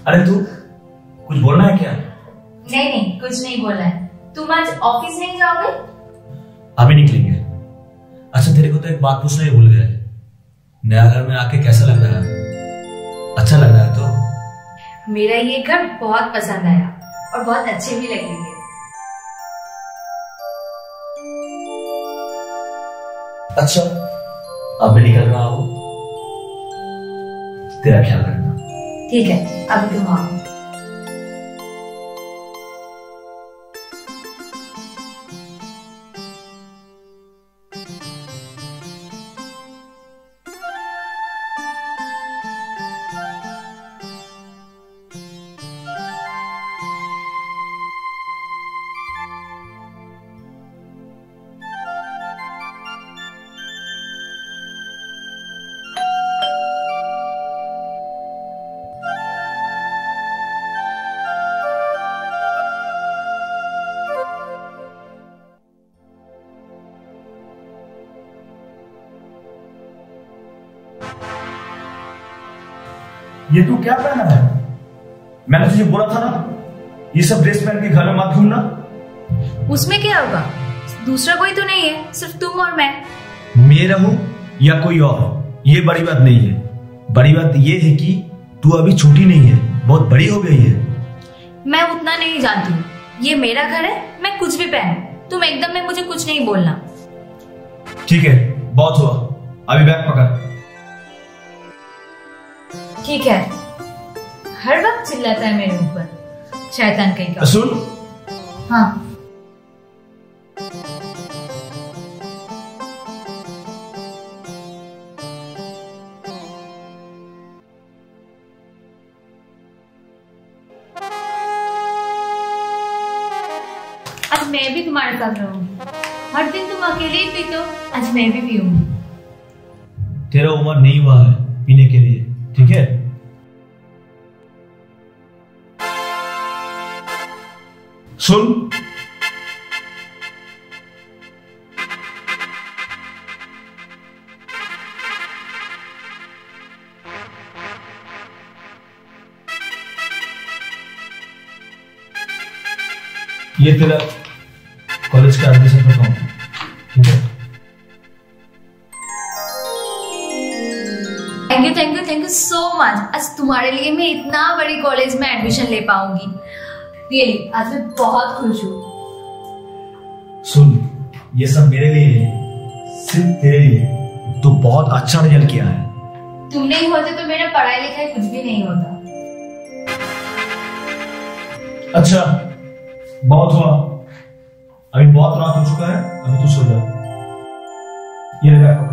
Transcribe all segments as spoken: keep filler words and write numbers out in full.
अरे तू कुछ बोलना है क्या? नहीं नहीं, कुछ नहीं बोलना है। तुम आज ऑफिस नहीं जाओगे? अभी निकलेंगे। अच्छा तेरे को तो एक बात पूछना ही भूल गए, नया घर में आके कैसा लग रहा है? अच्छा लग रहा है तो? मेरा ये घर बहुत पसंद आया और बहुत अच्छे भी लगेंगे। अच्छा अब मैं निकल रहा हूँ, तेरा ख्याल रखना। ठीक है, अभी तुम आओ। ये तू क्या पहना है? मैंने तुझे बोला था ना ये सब ड्रेस पहन के घर में मत घूमना। उसमें क्या होगा? दूसरा कोई तो नहीं है, सिर्फ तुम और मैं। मैं रहूं या कोई और, ये बड़ी बात नहीं है। बड़ी बात ये है कि तू अभी छोटी नहीं है, बहुत बड़ी हो गई है। मैं उतना नहीं जानती हूँ, ये मेरा घर है, मैं कुछ भी पहनूं, तुम एकदम में मुझे कुछ नहीं बोलना। ठीक है, बहुत हुआ, अभी बैग पकड़। ठीक है, हर वक्त चिल्लाता है मेरे ऊपर, शैतान कहीं का। सुन। हाँ। आज मैं भी तुम्हारे साथ रहूंगी। हर दिन तुम अकेले ही पीते हो, आज मैं भी पीऊंगी। तेरा उम्र नहीं हुआ है पीने के लिए, ठीक है? सुन। ये तेरा कॉलेज का एडमिशन का फॉर्म, ठीक है? Thank you thank you thank you so much. आज तुम्हारे लिए मैं इतना बड़ी कॉलेज में एडमिशन ले पाऊंगी। रियली आज मैं बहुत खुश हूँ। सुन, ये सब मेरे लिए है, सिर्फ तेरे लिए। तू बहुत अच्छा रिजल्ट किया है। तुम नहीं होते तो मेरा पढ़ाई लिखाई कुछ भी नहीं होता। अच्छा बहुत हुआ, अभी बहुत रात हो चुका है, अभी तू सो जा। ये ले बैग पकड़।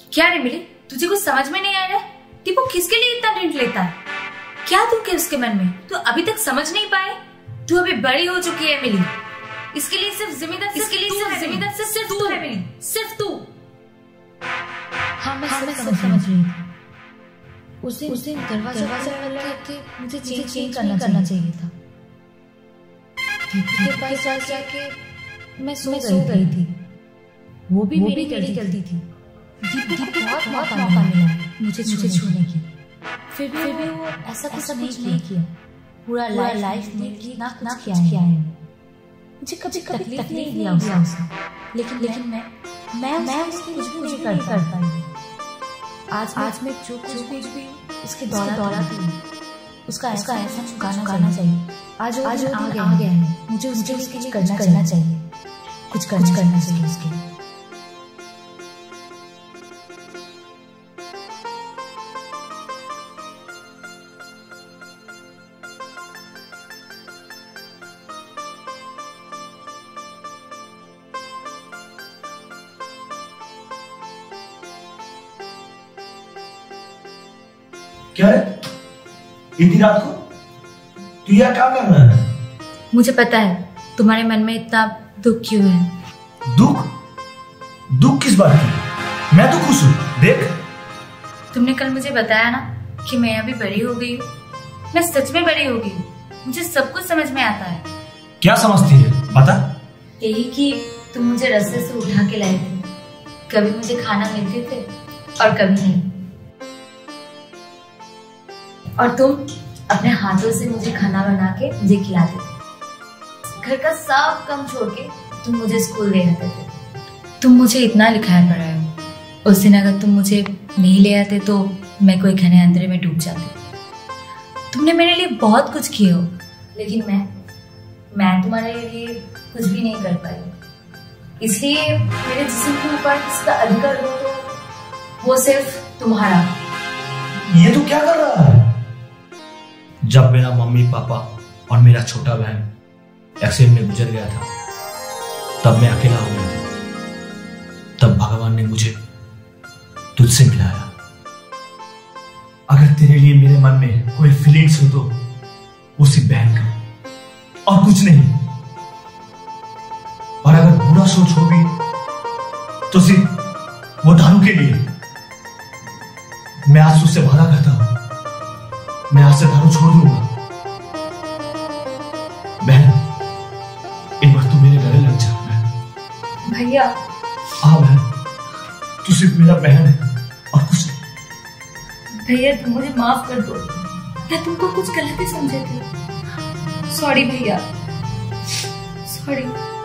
क्या रे मिली, तुझे कुछ समझ में नहीं आ रहा है? टीपू किसके लिए इतना टेंट लेता है? क्या दुख है उसके मन में? तू अभी तक समझ नहीं पाए? तू अभी बड़ी हो चुकी है मिली। इसके लिए सिर्फ जिम्मेदार इसके लिए सिर्फ जिम्मेदार सिर्फ सिर्फ तू है मिली, सिर्फ तू। हाँ मैं हाँ, सब समझ रही थी। उस दिन उस दिन दरवाजा दरवाजा के मुझे चेंज चेंज करना करना चाहिए था। दीपू के पास जाके मैं सो गई थी। वो भी मेरी गलती थी। दीपू को बहुत मौका मिला मुझे मुझे छूने की, फिर भी फिर भी वो ऐसा कुछ नहीं किया। पूरा लाइफ में कितना कुछ किया है। मुझे कभी कभी तकलीफ नहीं दिया उसे, लेकिन लेकिन मैं मैं मैं उसकी कुछ भी नहीं कर कर पाई। आज आज मैं जो कुछ भी भी उसके दौरा दौरा थी, उसका उसका ऐसा चुकाना करना चाहिए। आज आज वो आ गया है, मुझे उसके लिए करना करना चाहिए, कुछ करना करना चाहिए उसके लिए। क्या है इतनी रात को तू यह क्या कर रहा है? मुझे पता है तुम्हारे मन में इतना दुख क्यों है। दुख? दुख किस बात की? मैं तो खुश हूँ। देख, तुमने कल मुझे बताया ना कि मैं अभी बड़ी हो गई हूँ। मैं सच में बड़ी हो गई हूँ। मुझे सब कुछ समझ में आता है। क्या समझती है बता? यही कि तुम मुझे रास्ते से उठा के लाए थे। कभी मुझे खाना मिलते थे और कभी नहीं, और तुम अपने हाथों से मुझे खाना बना के मुझे खिलाते थे। घर का सब काम छोड़ के तुम मुझे स्कूल ले आते थे। तुम मुझे इतना लिखाया पढ़ाए हो। उस दिन अगर तुम मुझे नहीं ले आते तो मैं कोई घने अंधेरे में डूब जाती। तुमने मेरे लिए बहुत कुछ किए हो, लेकिन मैं मैं तुम्हारे लिए कुछ भी नहीं कर पाई। इसलिए मेरे जिस्म के ऊपर किसका अधिकार हो तो वो सिर्फ तुम्हारा। ये तो क्या कर रहा है? जब मेरा मम्मी पापा और मेरा छोटा बहन एक्सीडेंट में गुजर गया था, तब मैं अकेला हो गया था। तब भगवान ने मुझे तुझसे मिलाया। अगर तेरे लिए मेरे मन में कोई फीलिंग्स हो तो वो सिर्फ बहन का और कुछ नहीं। और अगर बुरा सोच हो भी तो सिर्फ वो दारू के लिए। मैं आज तुझसे वादा करता हूं, मैं आज से दारू छोड़ दूंगा। बहन, एक बार तू मेरे गले लग जा। बहन भैया, आ बहन, तू सिर्फ मेरा बहन है और कुछ नहीं। भैया तुम मुझे माफ कर दो, मैं तुमको कुछ गलत ही समझे थे। सॉरी भैया, सॉरी।